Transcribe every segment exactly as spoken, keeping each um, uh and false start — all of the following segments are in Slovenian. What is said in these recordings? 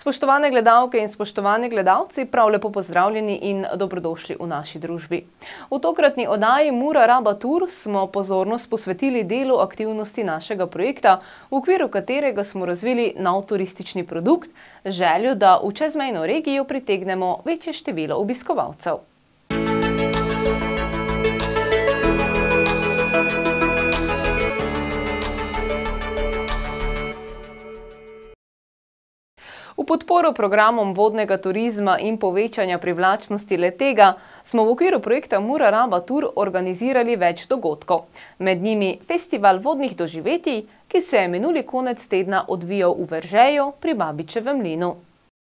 Spoštovane gledalke in spoštovani gledalci, prav lepo pozdravljeni in dobrodošli v naši družbi. V tokratni oddaji Mura Raba Tour smo pozornost posvetili delu aktivnosti našega projekta, v okviru katerega smo razvili nov turistični produkt, željo, da v čezmejno regijo pritegnemo večje število obiskovalcev. V podporo programom vodnega turizma in povečanja privlačnosti le-tega smo v okviru projekta Mura Raba Tour organizirali več dogodkov. Med njimi festival vodnih doživetij, ki se je minuli konec tedna odvijal v Veržeju pri Babičevem mlinu.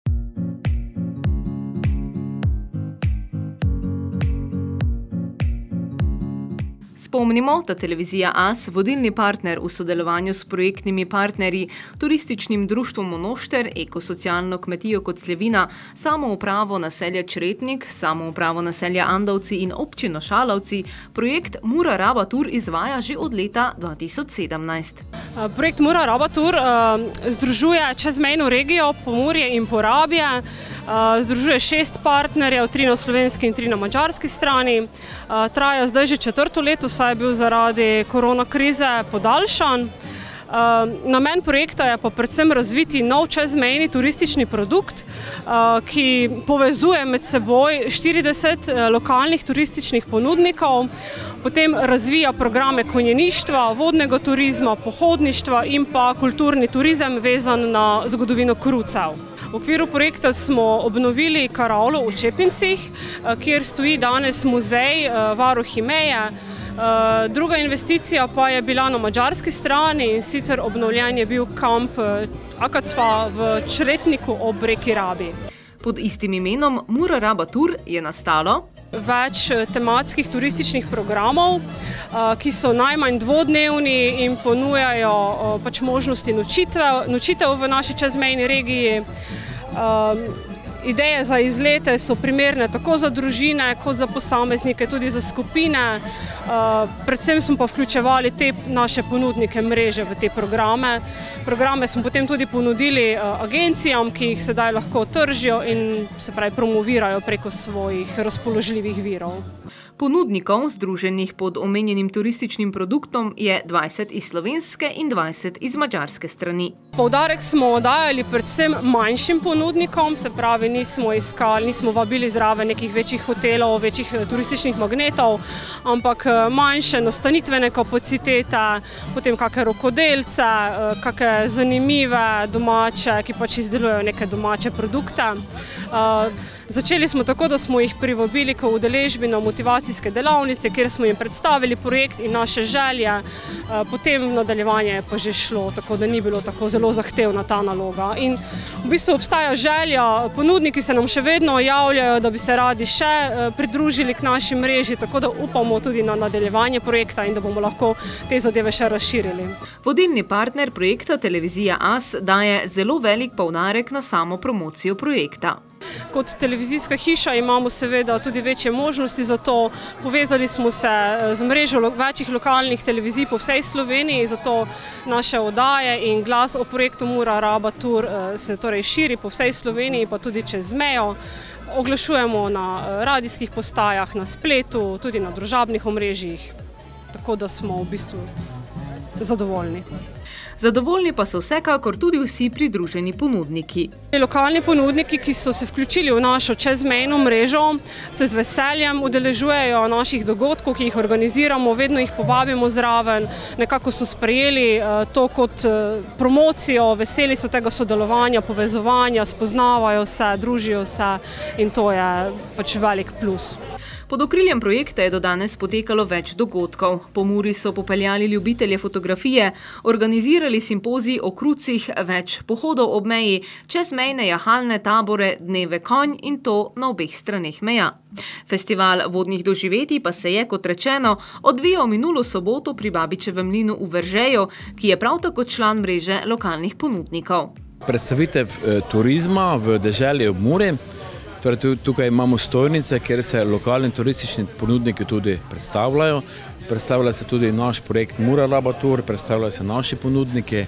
Spomnimo, da televizija As, vodilni partner v sodelovanju s projektnimi partnerji, turističnim društvom Monošter, ekosocialno kmetijo Kocljevina, samoupravo naselja Čretnik, samoupravo naselja Andovci in občino Šalovci, projekt Mura Raba Tour izvaja že od leta dva tisoč sedemnajst. Projekt Mura Raba Tour uh, združuje čezmejno regijo Pomurje in Porabje, uh, združuje šest partnerjev, tri na slovenski in tri na madžarski strani. Uh, traja zdaj že četrto leto, saj je bil zaradi korona krize podaljšan. Uh, namen projekta je pa predvsem razviti nov čezmejni turistični produkt, uh, ki povezuje med seboj štirideset uh, lokalnih turističnih ponudnikov, potem razvija programe konjeništva, vodnega turizma, pohodništva in pa kulturni turizem vezan na zgodovino krucev. V okviru projekta smo obnovili karavlo v Čepincih, uh, kjer stoji danes muzej uh, varuhi meje. Uh, druga investicija pa je bila na madžarski strani in sicer obnovljen je bil kamp Akacva v Čretniku ob reki Rabi. Pod istim imenom Mura Raba Tour je nastalo več tematskih turističnih programov, uh, ki so najmanj dvodnevni in ponujajo uh, pač možnosti nočitev, nočitev v naši čezmejni regiji. Uh, Ideje za izlete so primerne tako za družine, kot za posameznike, tudi za skupine. Predvsem smo pa vključevali te naše ponudnike mreže v te programe. Programe smo potem tudi ponudili agencijam, ki jih sedaj lahko tržijo in se pravi promovirajo preko svojih razpoložljivih virov. Ponudnikov, združenih pod omenjenim turističnim produktom, je dvajset iz slovenske in dvajset iz madžarske strani. Poudarek smo dajali predvsem manjšim ponudnikom, se pravi nismo iskali, nismo vabili zraven nekih večjih hotelov, večjih turističnih magnetov, ampak manjše nastanitvene kapacitete, potem kakšne rokodelce, kakšne zanimive domače, ki pač izdelujejo neke domače produkte. Začeli smo tako, da smo jih privabili k udeležbi na motivacijske delavnice, kjer smo jim predstavili projekt in naše želje. Potem nadaljevanje je pa že šlo, tako da ni bilo tako zelo zahtevna ta naloga. In v bistvu obstaja želja, ponudniki se nam še vedno javljajo, da bi se radi še pridružili k naši mreži, tako da upamo tudi na nadaljevanje projekta in da bomo lahko te zadeve še razširili. Vodilni partner projekta televizija As daje zelo velik poudarek na samo promocijo projekta. Kot televizijska hiša imamo seveda tudi večje možnosti za to. Povezali smo se z mrežo večjih lokalnih televizij po vsej Sloveniji, zato naše oddaje in glas o projektu Mura Raba Tour se torej širi po vsej Sloveniji, pa tudi čez mejo. Oglašujemo na radijskih postajah, na spletu, tudi na družabnih omrežjih, tako da smo v bistvu zadovoljni. Zadovoljni pa so vsekakor tudi vsi pridruženi ponudniki. Lokalni ponudniki, ki so se vključili v našo čezmejno mrežo, se z veseljem udeležujejo naših dogodkov, ki jih organiziramo, vedno jih povabimo zraven, nekako so sprejeli to kot promocijo, veseli so tega sodelovanja, povezovanja, spoznavajo se, družijo se in to je pač velik plus. Pod okriljem projekta je do danes potekalo več dogodkov. Po Muri so popeljali ljubitelje fotografije, organizirali simpozij o krucih, več pohodov ob meji, čezmejne jahalne tabore, dneve konj in to na obeh straneh meja. Festival vodnih doživetij pa se je, kot rečeno, odvijal minulo soboto pri Babičevem mlinu v Veržeju, ki je prav tako član mreže lokalnih ponudnikov. Predstavitev turizma v deželi ob Muri. Torej, tukaj imamo stojnice, kjer se lokalni turistični ponudniki tudi predstavljajo. Predstavlja se tudi naš projekt Mura Raba Tour, predstavljajo se naši ponudniki.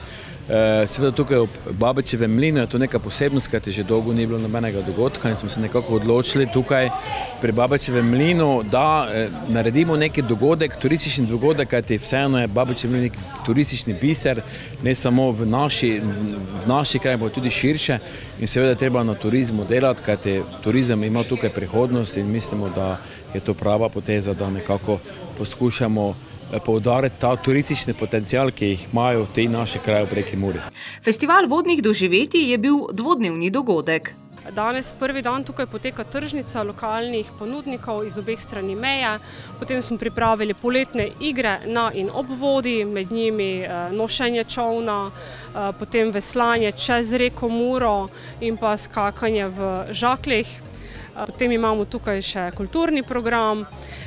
Seveda tukaj v Babičevem mlinu je to neka posebnost, kajti že dolgo ni bilo nobenega dogodka in smo se nekako odločili tukaj pri Babičevem mlinu, da naredimo neki dogodek, turistični dogodek, kajti vseeno je Babičev mlin neki turistični biser, ne samo v naši, v naši kraj, pa tudi širše in seveda treba na turizmu delati, kajti turizem ima tukaj prihodnost in mislimo, da je to prava poteza, da nekako poskušamo poudariti ta turistični potencial, ki jih imajo te naše kraje v reki Muri. Festival vodnih doživetij je bil dvodnevni dogodek. Danes prvi dan tukaj poteka tržnica lokalnih ponudnikov iz obeh strani meje. Potem smo pripravili poletne igre na in ob vodi, med njimi nošenje čolna, potem veslanje čez reko Muro in pa skakanje v žakljih. Potem imamo tukaj še kulturni program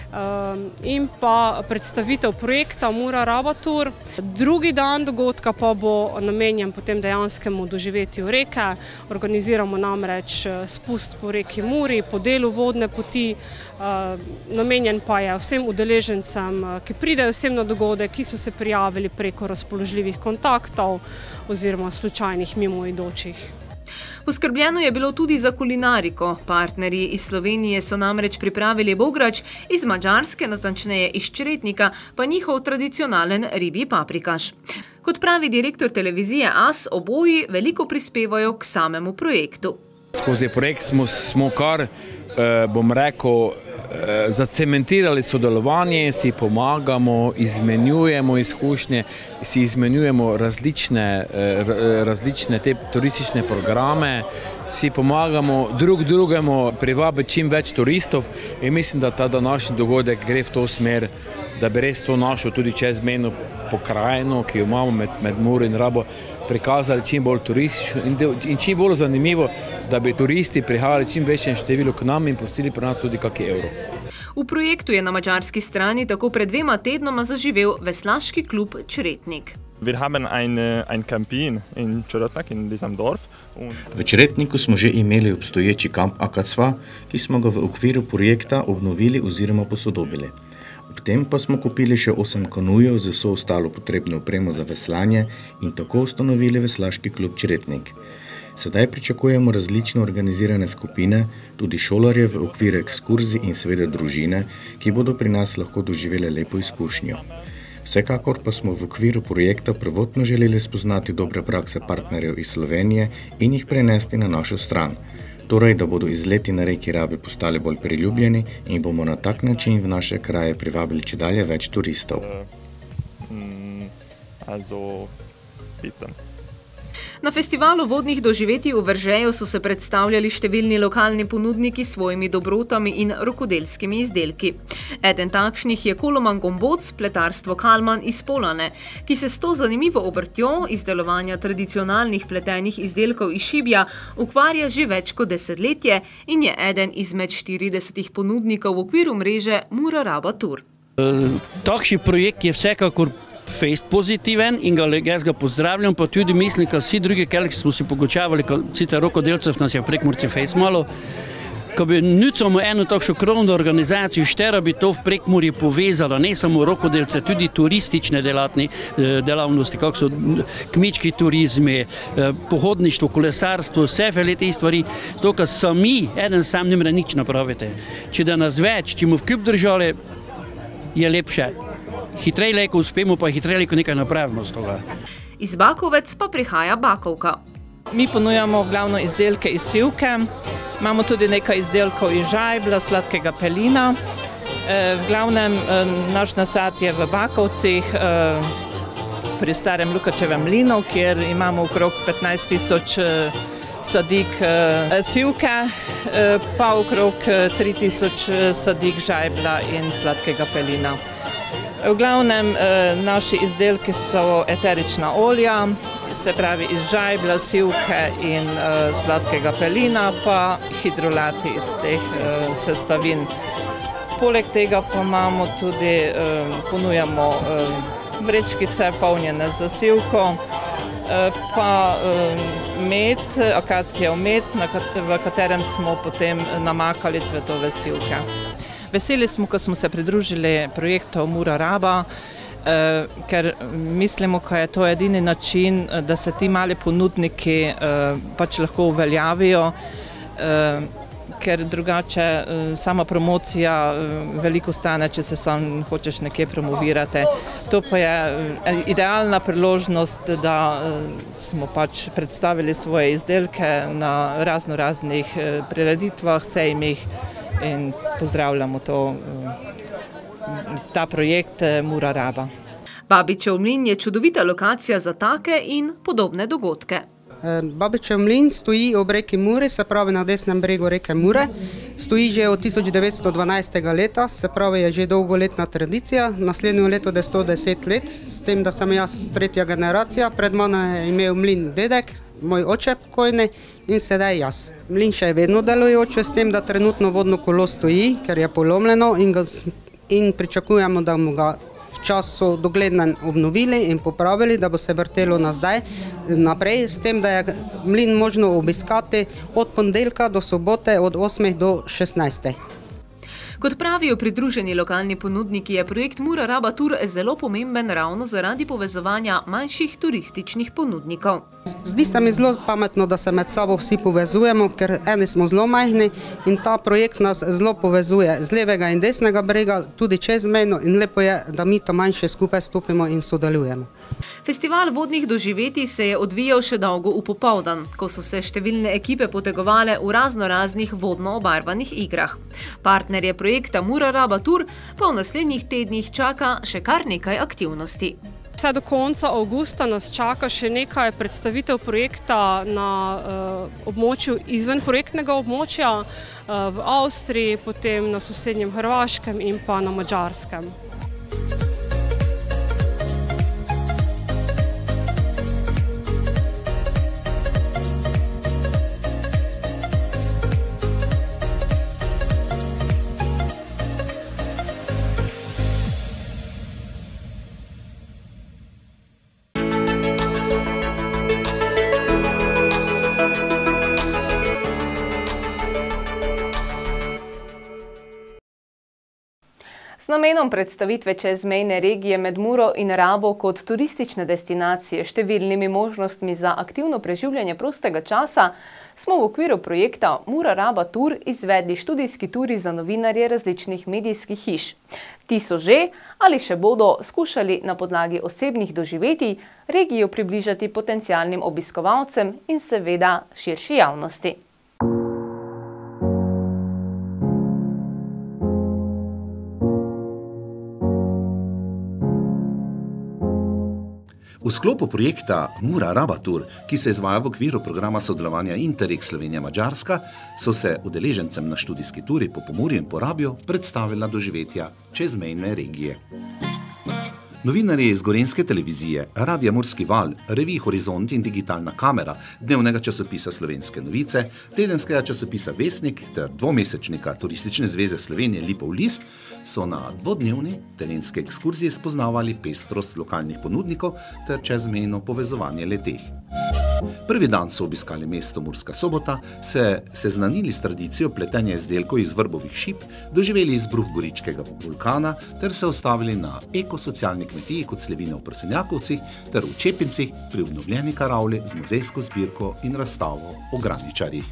in pa predstavitev projekta Mura Raba Tour. Drugi dan dogodka pa bo namenjen potem dejanskemu doživetju reke. Organiziramo namreč spust po reki Muri, po delu vodne poti. Namenjen pa je vsem udeležencem, ki pridejo sem na dogodek, ki so se prijavili preko razpoložljivih kontaktov oziroma slučajnih mimoidočih. Poskrbljeno je bilo tudi za kulinariko. Partnerji iz Slovenije so namreč pripravili bograč, iz Madžarske, natančneje iz Čretnika, pa njihov tradicionalen ribji paprikaš. Kot pravi direktor televizije As, oboji veliko prispevajo k samemu projektu. Skozi projekt smo, smo kar, bom rekel, zacementirali sodelovanje, si pomagamo, izmenjujemo izkušnje, si izmenjujemo različne, različne te turistične programe, si pomagamo drug drugemu privabiti čim več turistov in mislim, da ta današnji dogodek gre v to smer, da bi res to našo tudi čezmejno pokrajino, ki jo imamo med, med Muro in Rabo, prikazali čim bolj turistično in, in čim bolj zanimivo, da bi turisti prihajali čim večjem številu k nam in pustili pri nas tudi kakšen evro. V projektu je na madžarski strani tako pred dvema tednoma zaživel veslaški klub Čretnik. Wir haben eine, ein Campin in Čretnik, in diesem Dorf. V Čretniku smo že imeli obstoječi kamp Akacva, ki smo ga v okviru projekta obnovili oziroma posodobili. Ob tem pa smo kupili še osem kanujev z vso ostalo potrebno opremo za veslanje in tako ustanovili veslaški klub Čretnik. Sedaj pričakujemo različne organizirane skupine, tudi šolarje v okviru ekskurzij in seveda družine, ki bodo pri nas lahko doživele lepo izkušnjo. Vsekakor pa smo v okviru projekta prvotno želeli spoznati dobre prakse partnerjev iz Slovenije in jih prenesti na našo stran. Torej, da bodo izleti na reki Rabi postali bolj priljubljeni in bomo na tak način v naše kraje privabili čedalje več turistov. Na festivalu vodnih doživetij v Veržeju so se predstavljali številni lokalni ponudniki s svojimi dobrotami in rokodelskimi izdelki. Eden takšnih je Koloman Gomboc, pletarstvo Kalman iz Polane, ki se s to zanimivo obrtjo izdelovanja tradicionalnih pletenih izdelkov iz šibja ukvarja že več kot desetletje in je eden izmed štiridesetih ponudnikov v okviru mreže Mura Raba Tour. Takšen projekt je vsekakor fejst pozitiven in ga, jaz ga pozdravljam, pa tudi mislim, da vsi drugi, ki smo si pogočavali, sicer rokodelcev nas je v Prekmurci fejst malo, ko bi nucamo eno takšno krovno organizacijo, štera bi to v Prekmurju povezala, ne samo rokodelce, tudi turistične delatni, delavnosti, kak so kmečki turizmi, pohodništvo, kolesarstvo, vse vele te stvari, to, kar sami, eden sam ne more nič napraviti. Če da nas več, če mu v kup držali, je lepše. Hitrej leko uspemo, pa hitrej leko nekaj napravimo z toga. Iz Bakovec pa prihaja Bakovka. Mi ponujamo glavno izdelke iz sivke, imamo tudi nekaj izdelkov iz žajbla, sladkega pelina. V glavnem naš nasad je v Bakovcih, pri starem Lukačevem mlinu, kjer imamo okrog petnajst tisoč sadik sivke, pa okrog tri tisoč sadik žajbla in sladkega pelina. V glavnem naši izdelki so eterična olja, se pravi iz žajbla, sivke in sladkega pelina, pa hidrolati iz teh sestavin. Poleg tega pa imamo tudi, ponujamo vrečkice polnjene z sivko, pa med, akacijev med, v katerem smo potem namakali cvetove sivke. Veseli smo, ko smo se pridružili projektu Mura Raba ker mislimo, da je to edini način, da se ti mali ponudniki pač lahko uveljavijo, ker drugače sama promocija veliko stane, če se sam hočeš nekje promovirati. To pa je idealna priložnost, da smo pač predstavili svoje izdelke na razno raznih prireditvah, sejmih in pozdravljamo to, ta projekt Mura Raba. Babičev mlin je čudovita lokacija za take in podobne dogodke. Babičev mlin stoji ob reki Muri, se pravi na desnem bregu reke Mure. Stoji že od tisoč devetsto dvanajstega leta, se pravi je že dolgoletna tradicija. Naslednjo leto je sto deset let, s tem, da sem jaz tretja generacija. Pred mano je imel mlin dedek, moj oče pokojni in sedaj jaz. Mlin še je vedno delujoče, s tem, da trenutno vodno kolo stoji, ker je polomljeno in, ga, in pričakujemo, da mu ga v času doglednem obnovili in popravili, da bo se vrtelo na zdaj naprej, s tem, da je mlin možno obiskati od ponedeljka do sobote od osmih do šestnajstih. Kot pravijo pridruženi lokalni ponudniki, je projekt Mura Raba Tur zelo pomemben ravno zaradi povezovanja manjših turističnih ponudnikov. Zdi se mi zelo pametno, da se med sabo vsi povezujemo, ker eni smo zelo majhni in ta projekt nas zelo povezuje z levega in desnega brega, tudi čezmejno, in lepo je, da mi ta manjše skupaj stopimo in sodelujemo. Festival vodnih doživetij se je odvijal še dolgo v popoldan, ko so se številne ekipe potegovale v razno raznih vodno obarvanih igrah. Partnerje projekta Mura Raba Tur pa v naslednjih tednih čaka še kar nekaj aktivnosti. Vse do konca avgusta nas čaka še nekaj predstavitev projekta na uh, območju izven projektnega območja uh, v Avstriji, potem na sosednjem Hrvaškem in pa na Madžarskem. Z namenom predstavitve čezmejne regije med Muro in Rabo kot turistične destinacije s številnimi možnostmi za aktivno preživljanje prostega časa smo v okviru projekta Mura Raba Tur izvedli študijski turi za novinarje različnih medijskih hiš. Ti so že ali še bodo skušali na podlagi osebnih doživetij regijo približati potencialnim obiskovalcem in seveda širši javnosti. V sklopu projekta Mura Raba Tur, ki se izvaja v okviru programa sodelovanja Interreg Slovenija-Madžarska, so se udeležencem na študijski turi po Pomurju in Porabju predstavila doživetja čezmejne regije. Novinarji iz Gorenjske televizije, Radia Murski val, revij Horizont in Digitalna kamera, dnevnega časopisa Slovenske novice, tedenskega časopisa Vesnik ter dvomesečnika Turistične zveze Slovenije Lipov list so na dvodnevni terenske ekskurzije spoznavali pestrost lokalnih ponudnikov ter čezmejno povezovanje le-teh. Prvi dan so obiskali mesto Murska Sobota, se seznanili s tradicijo pletenja izdelkov iz vrbovih šip, doživeli izbruh goričkega vulkana ter se ustavili na ekosocialni kmetiji kot Slevine v Prsenjakovcih ter v Čepincih pri obnovljeni karavli z muzejsko zbirko in razstavo o graničarjih.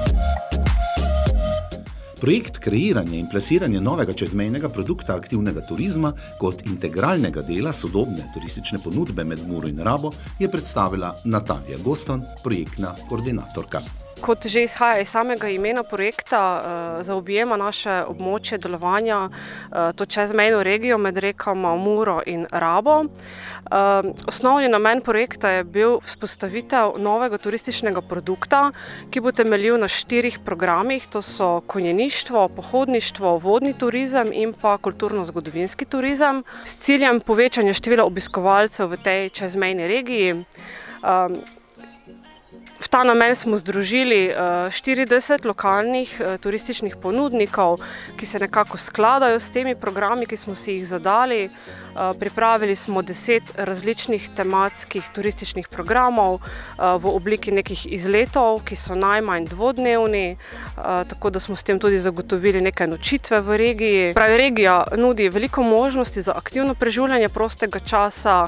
Projekt kreiranja in plasiranja novega čezmejnega produkta aktivnega turizma kot integralnega dela sodobne turistične ponudbe med Muro in Rabo je predstavila Natalija Goston, projektna koordinatorka. Kot že izhaja iz samega imena projekta, zaobjema naše območje delovanja, to čezmejno regijo med rekama Muro in Rabo. Osnovni namen projekta je bil vzpostavitev novega turističnega produkta, ki bo temeljil na štirih programih, to so konjeništvo, pohodništvo, vodni turizem in pa kulturno-zgodovinski turizem, s ciljem povečanja števila obiskovalcev v tej čezmejni regiji. V V ta namen smo združili štirideset lokalnih turističnih ponudnikov, ki se nekako skladajo s temi programi, ki smo si jih zadali. Pripravili smo deset različnih tematskih turističnih programov v obliki nekih izletov, ki so najmanj dvodnevni, tako da smo s tem tudi zagotovili nekaj nočitve v regiji. Pravi, regija nudi veliko možnosti za aktivno preživljanje prostega časa,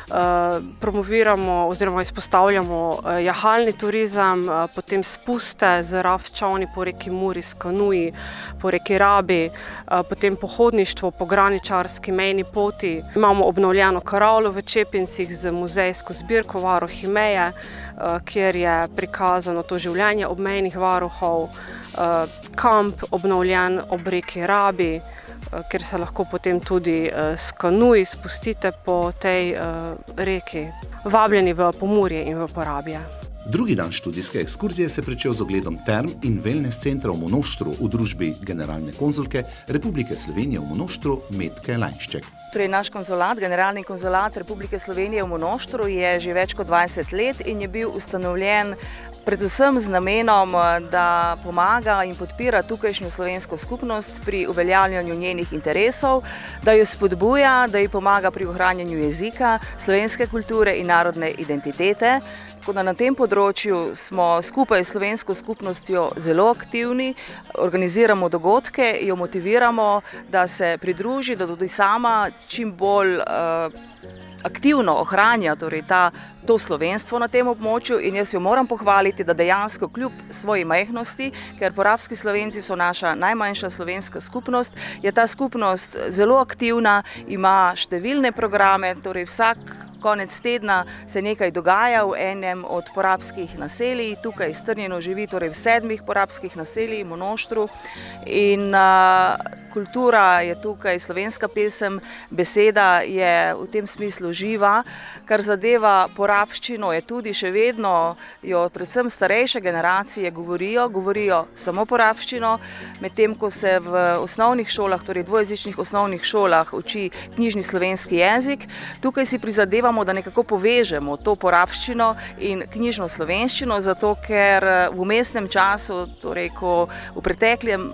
promoviramo oziroma izpostavljamo jahalni turizem, potem spuste z raft čolni po reki Muri, s kanuji po reki Rabi, potem pohodništvo po graničarski mejni poti. Imamo obnovljeno karavlo v Čepincih z muzejsko zbirko Varuhi meje, kjer je prikazano to življenje obmejnih varuhov, kamp obnovljen ob reki Rabi, kjer se lahko potem tudi s kanuji spustite po tej reki. Vabljeni v Pomurje in v Porabje. Drugi dan študijske ekskurzije se pričel z ogledom term in wellness centra v Monoštru v družbi generalne konzulke Republike Slovenije v Monoštru Metke Lajnšček. Torej, naš konzulat, generalni konzulat Republike Slovenije v Monoštru je že več kot dvajset let in je bil ustanovljen predvsem z namenom, da pomaga in podpira tukajšnjo slovensko skupnost pri uveljavljanju njenih interesov, da jo spodbuja, da ji pomaga pri ohranjanju jezika, slovenske kulture in narodne identitete. Tako da na tem področju smo skupaj s slovensko skupnostjo zelo aktivni, organiziramo dogodke, jo motiviramo, da se pridruži, da tudi sama čim bolj uh, aktivno ohranja torej ta, to slovenstvo na tem območju in jaz jo moram pohvaliti, da dejansko kljub svoji majhnosti, ker porabski Slovenci so naša najmanjša slovenska skupnost, je ta skupnost zelo aktivna, ima številne programe, torej vsak konec tedna se nekaj dogaja v enem od porabskih naselij, tukaj strnjeno živi torej v sedmih porabskih naseljih v Monoštru in uh, kultura je tukaj, slovenska pesem, beseda je v tem smislu živa, kar zadeva porabščino je tudi še vedno, jo predvsem starejše generacije govorijo, govorijo samo porabščino, medtem ko se v osnovnih šolah, torej dvojezičnih osnovnih šolah uči knjižni slovenski jezik, tukaj si prizadevamo, da nekako povežemo to porabščino in knjižno slovenščino, zato ker v vmesnem času, torej ko v preteklem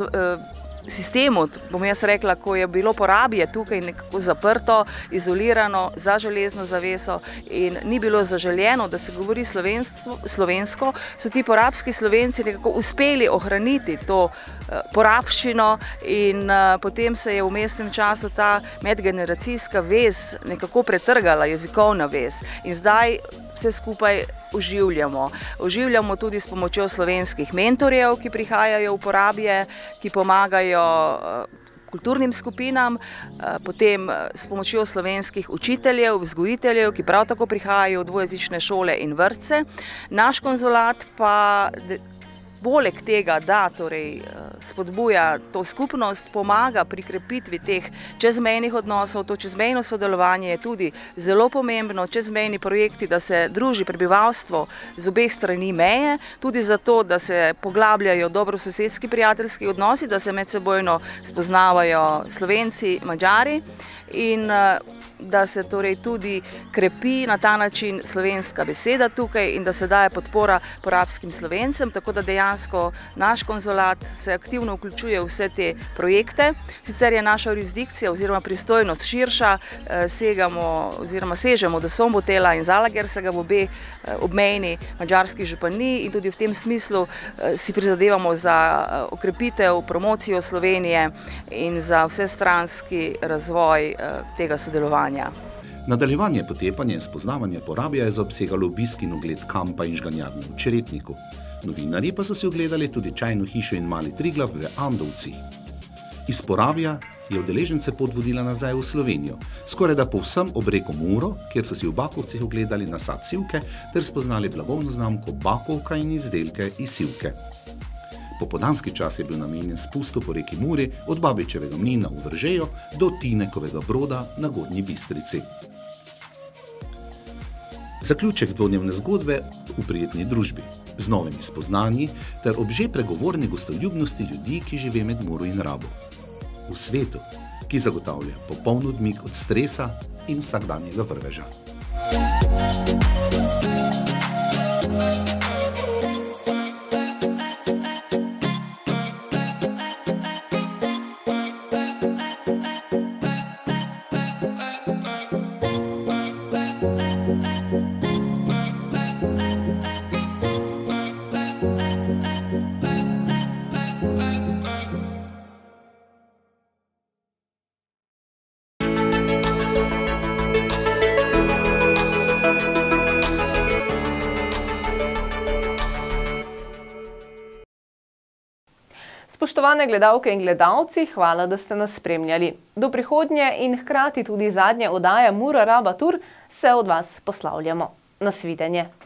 sistemu, bom jaz rekla, ko je bilo Porabje tukaj nekako zaprto, izolirano, za železno zaveso in ni bilo zaželjeno, da se govori slovensko, so ti porabski Slovenci nekako uspeli ohraniti to porabščino in potem se je v vmesnem času ta medgeneracijska vez nekako pretrgala, jezikovna vez in zdaj vse skupaj oživljamo. Oživljamo tudi s pomočjo slovenskih mentorjev, ki prihajajo v Porabje, ki pomagajo kulturnim skupinam, potem s pomočjo slovenskih učiteljev, vzgojiteljev, ki prav tako prihajajo v dvojezične šole in vrtce. Naš konzulat pa poleg tega, da torej spodbuja to skupnost, pomaga pri krepitvi teh čezmejnih odnosov, to čezmejno sodelovanje je tudi zelo pomembno, čezmejni projekti, da se druži prebivalstvo z obeh strani meje, tudi zato, da se poglabljajo dobrososedski prijateljski odnosi, da se medsebojno spoznavajo Slovenci, Madžari in da se torej tudi krepi na ta način slovenska beseda tukaj in da se daje podpora porabskim Slovencem, tako da dejansko naš konzulat se aktivno vključuje v vse te projekte. Sicer je naša jurisdikcija oziroma pristojnost širša, segamo oziroma sežemo do Sombotela in Zalagersega v obe obmejni madžarski županiji in tudi v tem smislu si prizadevamo za okrepitev, promocijo Slovenije in za vsestranski razvoj tega sodelovanja. Nadaljevanje potepanja in spoznavanja Porabja je zaobsegalo obisk in ogled kampa in žganjarne v Čeretniku. Novinarji pa so si ogledali tudi čajno hišo in mali Triglav v Andovcih. Iz Porabja je udeležence pot vodila nazaj v Slovenijo, skoraj da povsem ob reko Muro, kjer so si v Bakovcih ogledali nasad sivke ter spoznali blagovno znamko Bakovka in izdelke iz sivke. Popoldanski čas je bil namenjen spustu po reki Muri od Babičevega mlina v Vržejo do Tinekovega Broda na Gornji Bistrici. Zaključek dvodnevne zgodbe v prijetni družbi, z novimi spoznanji ter ob že pregovorni gostoljubnosti ljudi, ki žive med Muro in Rabo. V svetu, ki zagotavlja popoln odmik od stresa in vsakdanjega vrveža. Spoštovane gledalke in gledalci, hvala, da ste nas spremljali. Do prihodnje in hkrati tudi zadnje oddaje Mura Rabatur se od vas poslavljamo. Nasvidenje.